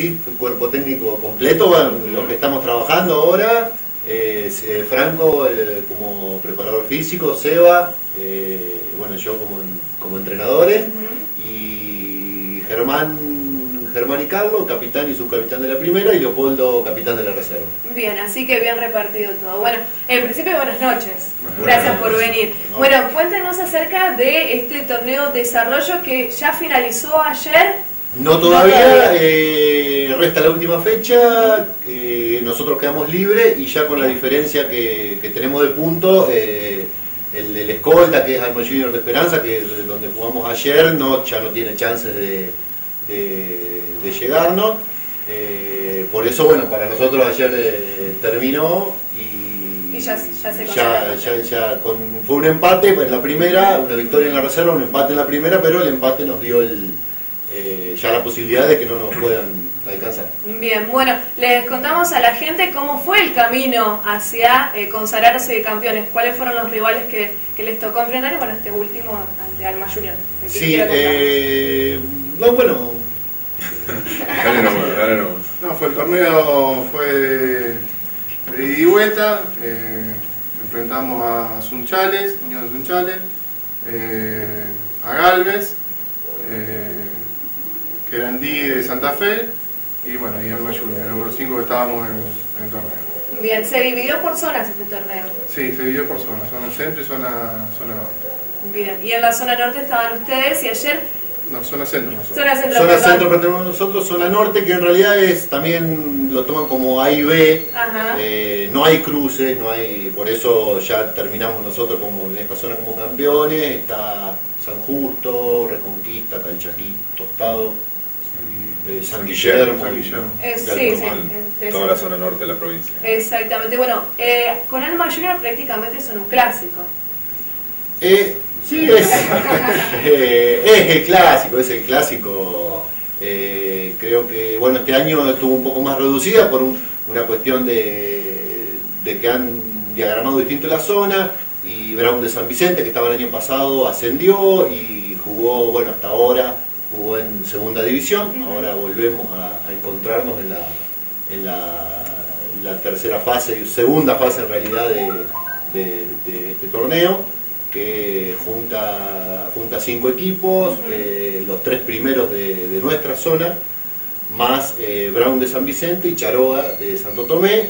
Sí, cuerpo técnico completo, bueno, lo que estamos trabajando ahora es Franco como preparador físico, Seba, bueno, yo como entrenadores, y Germán y Carlos, capitán y subcapitán de la primera, y Leopoldo, capitán de la reserva. Bien, así que bien repartido todo. Bueno, en principio, buenas noches. Gracias por venir. Bueno, cuéntenos acerca de este torneo de desarrollo que ya finalizó ayer. No todavía, resta la última fecha, nosotros quedamos libres y ya con la diferencia que tenemos de puntos, el escolta, que es Alma Junior de Esperanza, que es donde jugamos ayer, ya no tiene chances de llegarnos. Por eso, bueno, para nosotros ayer terminó y ya se fue un empate en la primera, una victoria en la reserva, un empate en la primera, pero el empate nos dio ya la posibilidad de que no nos puedan alcanzar. Bien, bueno, les contamos a la gente cómo fue el camino hacia consagrarse campeones, cuáles fueron los rivales que les tocó enfrentar y bueno, este último ante Alma Junior. Sí, no, bueno. No, el torneo fue de ida y vuelta, enfrentamos a Sunchales, Unión Sunchales, a Galvez, Querandí de Santa Fe y bueno, y Alma Junior, el número 5 que estábamos en el torneo. Bien, ¿se dividió por zonas este torneo? Sí, se dividió por zonas, zona centro y zona norte. Bien, y en la zona norte estaban ustedes y ayer... No, zona centro nosotros. Zona centro pertenecemos nosotros, zona norte, que en realidad también lo toman como A y B. No hay cruces, por eso ya terminamos nosotros como en esta zona como campeones. Está San Justo, Reconquista, Calchaquí, Tostado, San Guillermo. Toda la zona norte de la provincia. Exactamente, bueno, con Alma Junior prácticamente son un clásico. Sí, es el clásico. Creo que bueno, este año estuvo un poco más reducida por una cuestión de que han diagramado distinto la zona, y Brown de San Vicente, que estaba el año pasado, ascendió y jugó, bueno, hasta ahora jugó en segunda división. Ahora volvemos a encontrarnos en la tercera fase, segunda fase en realidad de este torneo, que junta 5 equipos, los 3 primeros de nuestra zona, más Brown de San Vicente y Charoa de Santo Tomé,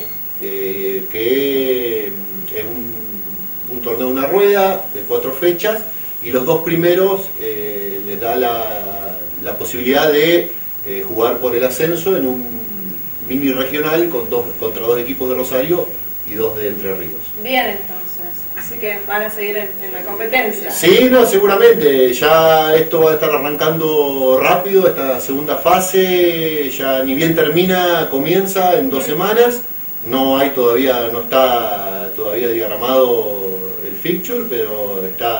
que es un torneo de una rueda de 4 fechas, y los 2 primeros les da la posibilidad de jugar por el ascenso en un mini regional contra 2 equipos de Rosario y 2 de Entre Ríos. Bien, entonces. Así que van a seguir en la competencia. Sí, no, seguramente. Ya esto va a estar arrancando rápido, esta segunda fase, ya ni bien termina, comienza en 2 semanas. No está todavía diagramado el fixture, pero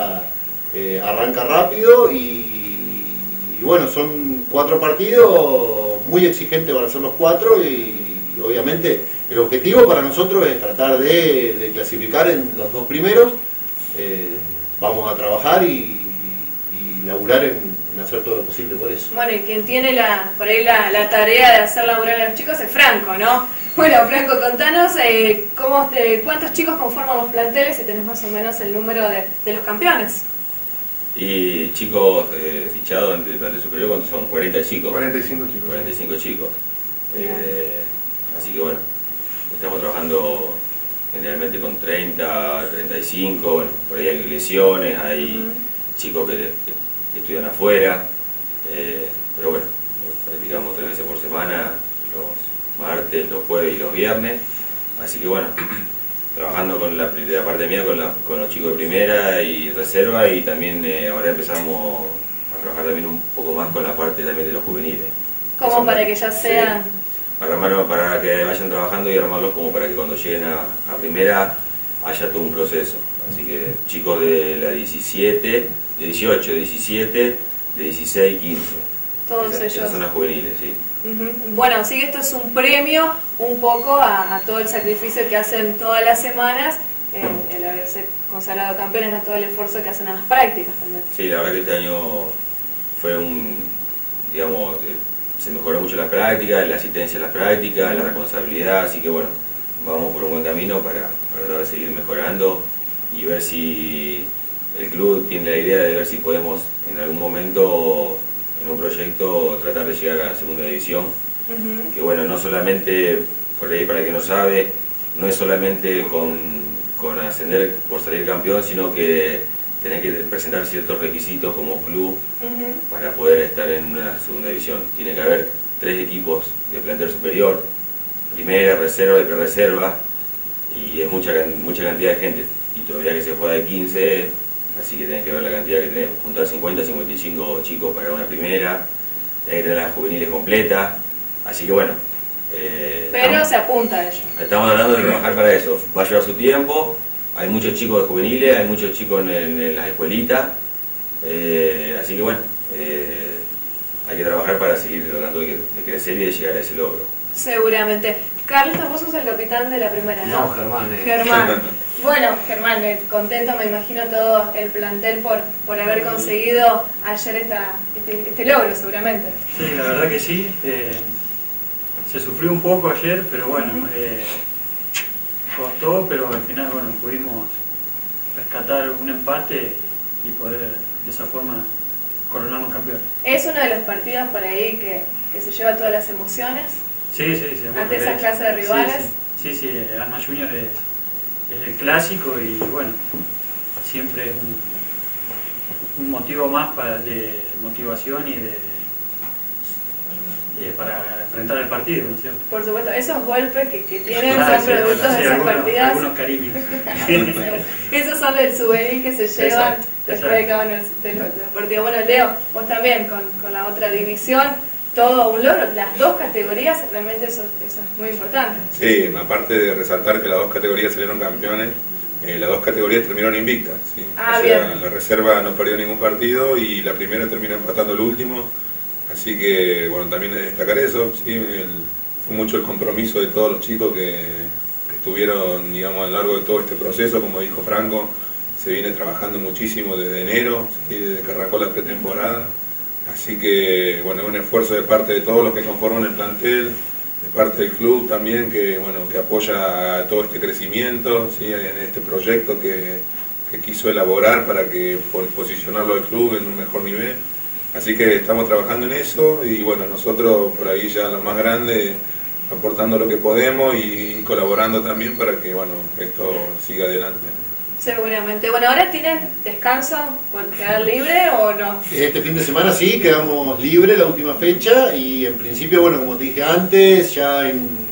arranca rápido y bueno, son 4 partidos, muy exigentes van a ser los 4 y obviamente el objetivo para nosotros es tratar de clasificar en los 2 primeros. Vamos a trabajar y laburar en hacer todo lo posible por eso. Bueno, y quien tiene por ahí la tarea de hacer laburar a los chicos es Franco, ¿no? Bueno, Franco, contanos cuántos chicos conforman los planteles y tenés más o menos el número de los campeones. Y chicos fichados en el plantel superior, ¿cuántos son? 40 chicos. 45 chicos. 45 chicos. Así que bueno, estamos trabajando generalmente con 30, 35, bueno, por ahí hay lesiones, hay chicos que estudian afuera, pero bueno, practicamos 3 veces por semana, los martes, los jueves y los viernes, así que bueno, trabajando con de la parte mía con los chicos de primera y reserva, y también ahora empezamos a trabajar también un poco más con la parte también de los juveniles. Como para que ya sean... Sí, para que vayan trabajando y armarlos como para que cuando lleguen a primera haya todo un proceso. Así que chicos de la 17, de 18, 17, de 16, 15. Todos ellos. Esas son las juveniles, sí. Bueno, así que esto es un premio un poco a todo el sacrificio que hacen todas las semanas, el haberse consagrado campeones, a todo el esfuerzo que hacen en las prácticas también. Sí, la verdad que este año fue se mejoró mucho la práctica, la asistencia a las prácticas, la responsabilidad, así que bueno, vamos por un buen camino para tratar de seguir mejorando y ver si el club tiene la idea de ver si podemos en algún momento en un proyecto tratar de llegar a la segunda división, que bueno, no solamente, por ahí para el que no sabe, no es solamente con ascender por salir campeón, sino que tenés que presentar ciertos requisitos como club para poder estar en una segunda división. Tiene que haber 3 equipos de plantel superior, primera, reserva y pre-reserva, y es mucha cantidad de gente, y todavía que se juega de 15, así que tenés que ver la cantidad que tenés, juntar 50, 55 chicos para una primera, tenés que tener las juveniles completas, así que bueno. Pero se apunta a ello. Estamos hablando de trabajar para eso, va a llevar su tiempo, hay muchos chicos de juveniles, hay muchos chicos en las escuelitas, así que bueno, hay que trabajar para seguir tratando de crecer y de llegar a ese logro. Seguramente. Carlos, vos sos el capitán de la primera, ¿no? No, Germán. Germán. Bueno, Germán, contento me imagino todo el plantel por haber conseguido ayer este logro, seguramente. Sí, la verdad que sí. Se sufrió un poco ayer, pero bueno, costó, pero al final bueno, pudimos rescatar un empate y poder de esa forma coronarnos campeones. Es uno de los partidos por ahí que se lleva todas las emociones. Sí, bueno, ante esa clase de rivales. Sí, Alma Junior es el clásico y bueno, siempre es un motivo más de motivación y para enfrentar el partido, ¿no es cierto? Por supuesto, esos golpes que tienen Claro, son productos de esas partidas. Algunos cariños. Esos son del souvenir que se llevan después de cada uno de los partidos. Bueno, Leo, vos también con la otra división, todo un logro, las 2 categorías, realmente eso es muy importante. Sí, aparte de resaltar que las 2 categorías salieron campeones, las 2 categorías terminaron invictas. ¿Sí? Ah, o sea, bien. La reserva no perdió ningún partido y la primera terminó empatando el último. Así que, bueno, también destacar eso. ¿Sí? Fue mucho el compromiso de todos los chicos que estuvieron, digamos, a lo largo de todo este proceso. Como dijo Franco, se viene trabajando muchísimo desde enero, ¿sí? Desde que arrancó la pretemporada. Así que, bueno, es un esfuerzo de parte de todos los que conforman el plantel, de parte del club también, que apoya todo este crecimiento, ¿sí? En este proyecto que quiso elaborar para posicionarlo al club en un mejor nivel. Así que estamos trabajando en eso y bueno, nosotros por ahí ya los más grandes aportando lo que podemos y colaborando también para que bueno, esto siga adelante. Seguramente. Bueno, ¿ahora tienen descanso por quedar libre o no? Este fin de semana sí, quedamos libres la última fecha y en principio, bueno, como te dije antes, ya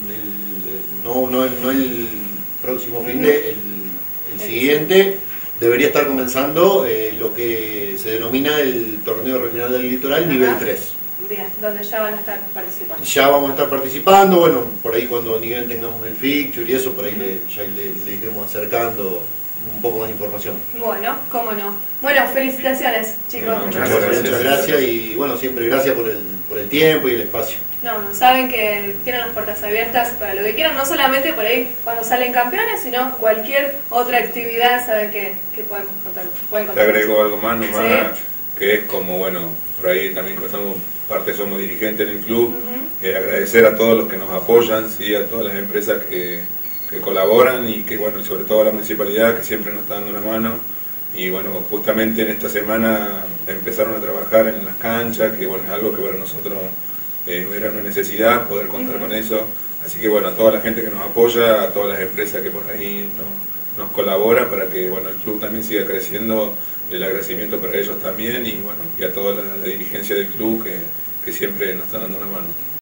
no el próximo fin de, el siguiente, debería estar comenzando lo que se denomina el torneo regional del litoral nivel 3. Bien, donde ya van a estar participando. Ya vamos a estar participando, bueno, por ahí cuando nivel tengamos el fixture y eso, por ahí le iremos acercando un poco más de información. Bueno, cómo no. Bueno, felicitaciones, chicos. Bueno, Muchas gracias y bueno, siempre gracias por el tiempo y el espacio. No, saben que tienen las puertas abiertas para lo que quieran, no solamente por ahí cuando salen campeones, sino cualquier otra actividad, saben que pueden contar. Te agrego algo más nomás, ¿Sí? que es como, bueno, por ahí también somos dirigentes en el club, agradecer a todos los que nos apoyan, ¿sí? A todas las empresas que colaboran y que bueno, sobre todo a la municipalidad que siempre nos está dando una mano y bueno, justamente en esta semana empezaron a trabajar en las canchas, que bueno, es algo que para nosotros era una necesidad poder contar con eso, así que bueno, a toda la gente que nos apoya, a todas las empresas que por ahí nos colabora para que bueno, el club también siga creciendo, el agradecimiento para ellos también y bueno, y a toda la dirigencia del club que siempre nos está dando una mano.